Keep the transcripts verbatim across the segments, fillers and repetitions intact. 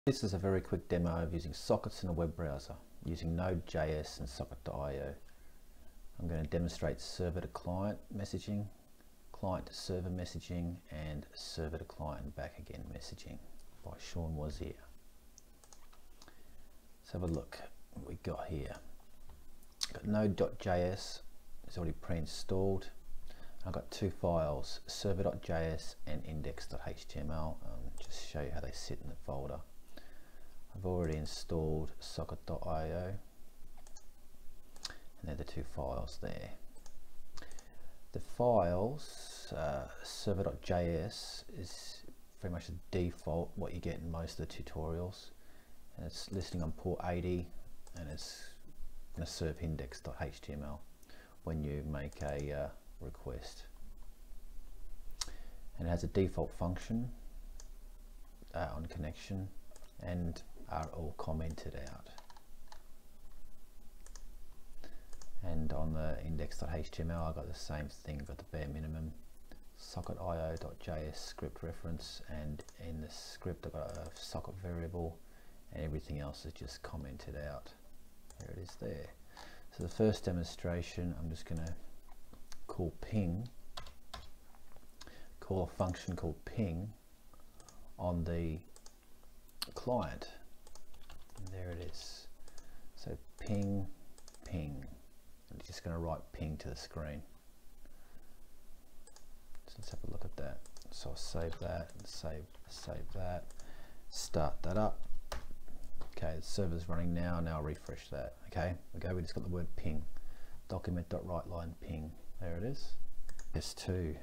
This is a very quick demo of using sockets in a web browser using Node dot J S and socket dot I O. I'm going to demonstrate server to client messaging, client to server messaging, and server to client and back again messaging by Sean Wazir. Let's have a look what we got here. Got Node dot J S, it's already pre-installed. I've got two files, server dot J S and index dot H T M L. Um, just show you how they sit in the folder. I've already installed socket dot I O, and they're the two files there. The files, uh, server dot J S is very much the default, what you get in most of the tutorials, and it's listening on port eighty, and it's going to serve index dot H T M L when you make a uh, request. And it has a default function uh, on connection, and are all commented out. And on the index dot H T M L I got the same thing, got the bare minimum socket I O dot J S script reference, and in the script I've got a socket variable, and everything else is just commented out. There it is there. So the first demonstration, I'm just going to call ping, call a function called ping on the client. And there it is. So ping, ping. I'm just going to write ping to the screen. So let's have a look at that. So I'll save that and save, save that. Start that up. Okay, the server's running now. Now I'll refresh that. Okay, okay, we just got the word ping. Document.writeline ping. There it is. S two.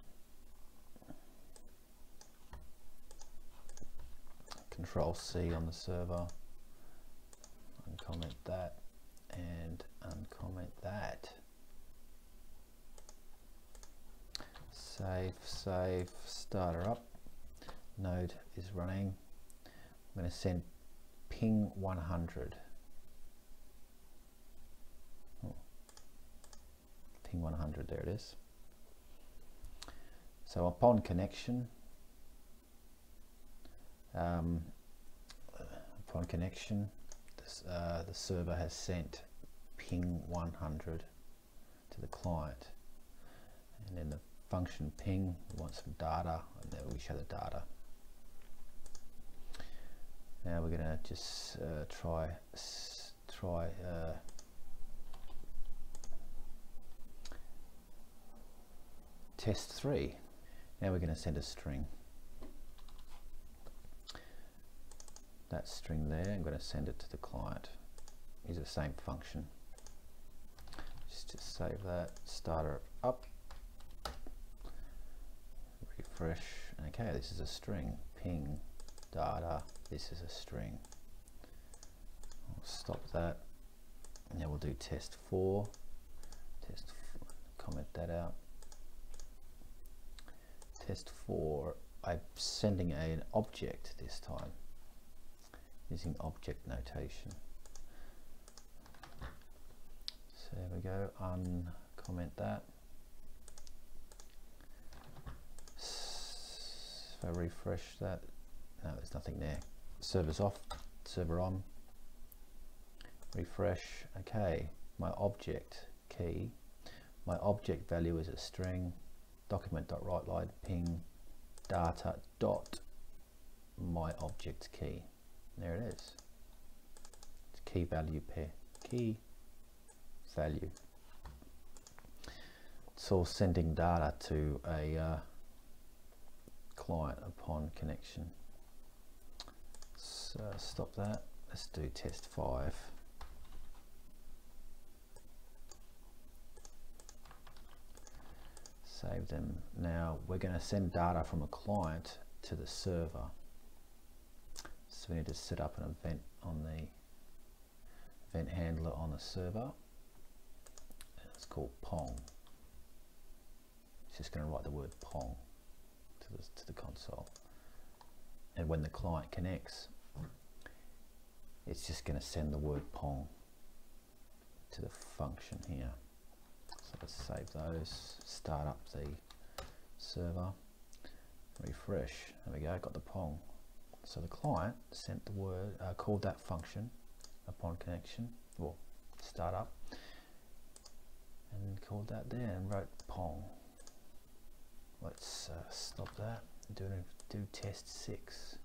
Control C on the server. Uncomment that and uncomment that. Save, save, start her up. Node is running. I'm going to send ping one hundred. Oh. Ping one hundred, there it is. So upon connection, um, upon connection, this, uh, the server has sent ping one hundred to the client, and then the function ping, we want some data, and then we show the data. Now we're going to just uh, try try uh, test three. Now we're going to send a string. That string there, I'm going to send it to the client. Use the same function. Just to save that, start her up, refresh. Okay, this is a string. Ping data. This is a string. I'll stop that. And now we'll do test four. Test four. Comment that out. Test four. I'm sending a, an object this time, using object notation. So there we go, uncomment that. If I refresh that, no, there's nothing there. Server's off, server on. Refresh, okay, my object key, my object value is a string, document.writeline ping data dot my object key. There it is. It's key value pair. Key value. It's all sending data to a uh, client upon connection. So stop that. Let's do test five. Save them. Now we're going to send data from a client to the server. So we need to set up an event on the event handler on the server. It's called Pong. It's just going to write the word Pong to the, to the console. And when the client connects, it's just going to send the word Pong to the function here. So let's save those, start up the server, refresh. There we go, got the Pong. So the client sent the word, uh, called that function upon connection, or startup, and called that there and wrote Pong. Let's uh, stop that and do, do test six.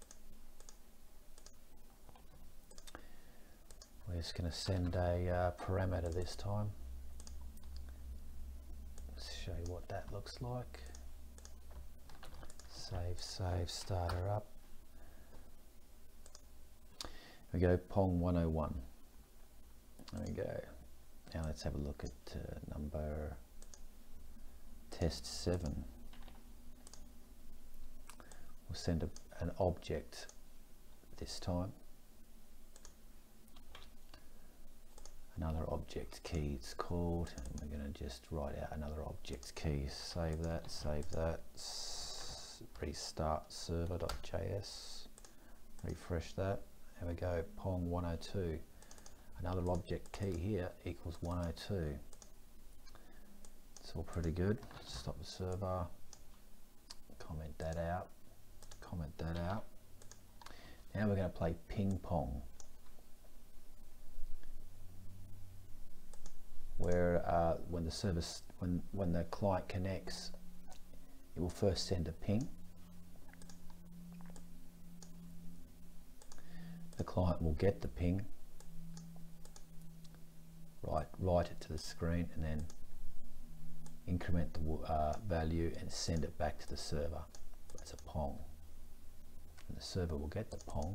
We're just going to send a uh, parameter this time. Let's show you what that looks like. Save, save, starter up. We go Pong one oh one. There we go. Now let's have a look at uh, number test seven. We'll send a, an object this time. Another object key it's called, and we're going to just write out another object key. Save that, save that, S restart server.js, refresh that. There we go, Pong one oh two. Another object key here equals one oh two. It's all pretty good. Stop the server, comment that out, comment that out. Now we're going to play ping pong, where uh, when the service, when, when the client connects, it will first send a ping. The client will get the ping, write, write it to the screen, and then increment the uh, value and send it back to the server as a Pong. And the server will get the Pong,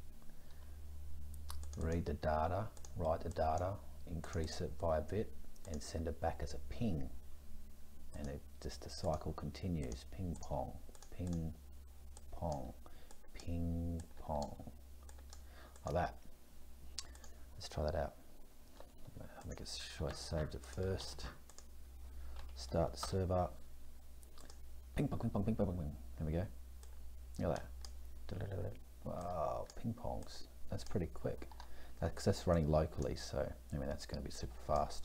read the data, write the data, increase it by a bit, and send it back as a ping. And it just the cycle continues. Ping pong, ping pong, ping pong. Like that. Let's try that out. I'll make sure I saved it first. Start the server. Ping pong, ping pong, ping pong, ping pong. There we go. Look at that. Wow, ping pongs. That's pretty quick. Because that's running locally, so I mean that's going to be super fast.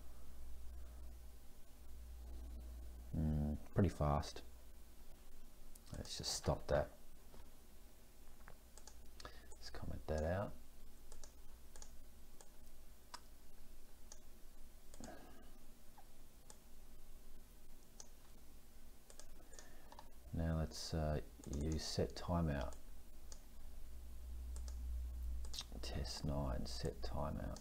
Mm, pretty fast. Let's just stop that. Let's comment that out. Now let's uh, use set timeout. Test nine, set timeout.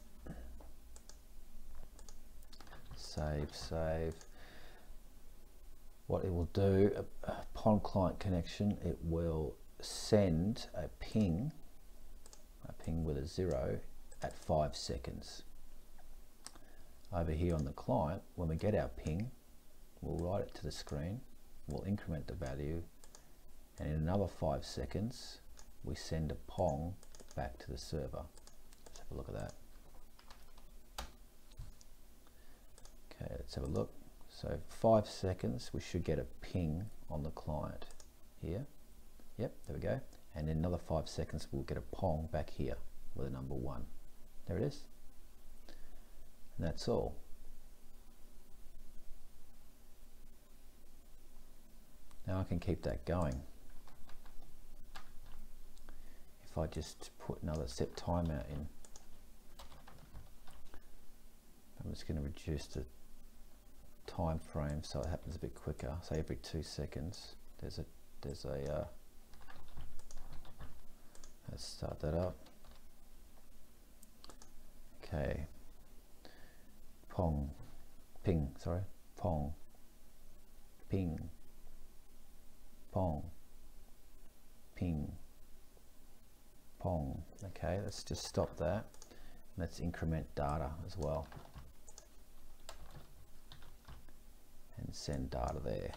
Save, save. What it will do upon client connection, it will send a ping, a ping with a zero at five seconds. Over here on the client, when we get our ping, we'll write it to the screen, we'll increment the value, and in another five seconds, we send a Pong back to the server. Let's have a look at that. Okay, let's have a look. So five seconds, we should get a ping on the client here. Yep, there we go. And in another five seconds, we'll get a Pong back here with a number one. There it is. And that's all. Now I can keep that going. If I just put another set timeout in, I'm just going to reduce the time frame so it happens a bit quicker. So every two seconds, there's a there's a. Uh, let's start that up. Okay. Pong, ping. Sorry, Pong, ping, Pong, ping, Pong. Okay, let's just stop that. Let's increment data as well. And send data there.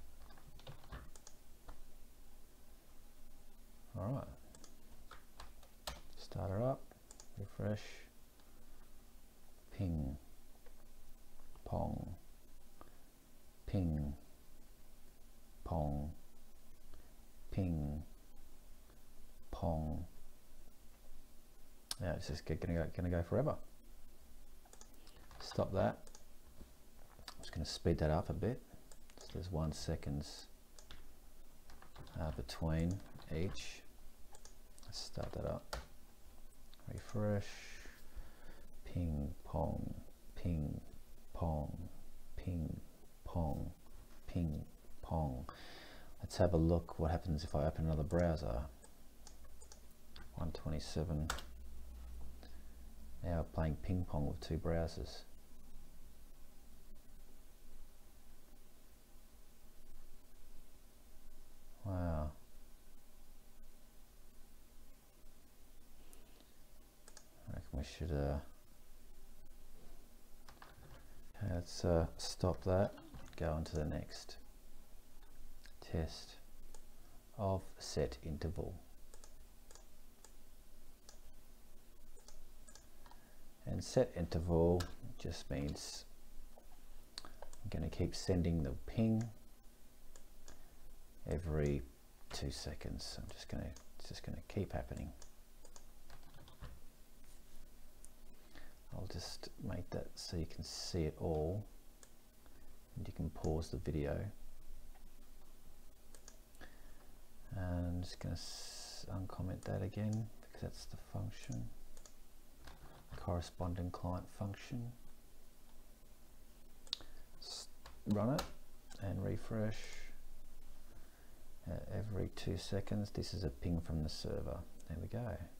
All right. Start her up. Refresh. Ping. Pong. Ping. Pong. Ping. Pong. Yeah, it's just gonna go, gonna go forever. Stop that. I'm just going to speed that up a bit. So there's one seconds uh, between each. Let's start that up. Refresh. Ping pong, ping pong, ping pong, ping pong. Let's have a look what happens if I open another browser. one twenty-seven. Now playing ping pong with two browsers. Wow. I reckon we should uh, okay, let's uh, stop that, go on to the next test of set interval. And set interval just means I'm going to keep sending the ping every two seconds. I'm just going to, it's just going to keep happening. I'll just make that so you can see it all, and you can pause the video. And I'm just going to uncomment that again because that's the function, corresponding client function. S run it and refresh uh, every two seconds. This is a ping from the server. There we go.